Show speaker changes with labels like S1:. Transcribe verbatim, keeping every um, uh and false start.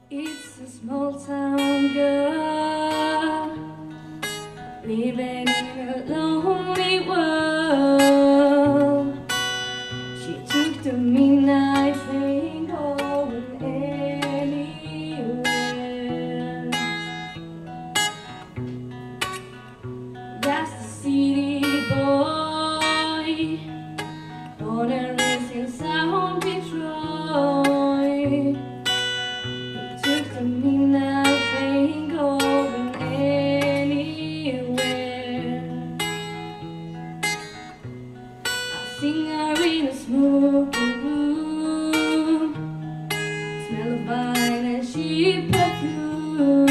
S1: It's a small town girl living in a lonely world. She took the midnight train going anywhere. That's the city boy on a race in South Detroit. Took the midnight train going anywhere. I've seen her in a smoky room, smell of wine and cheap perfume.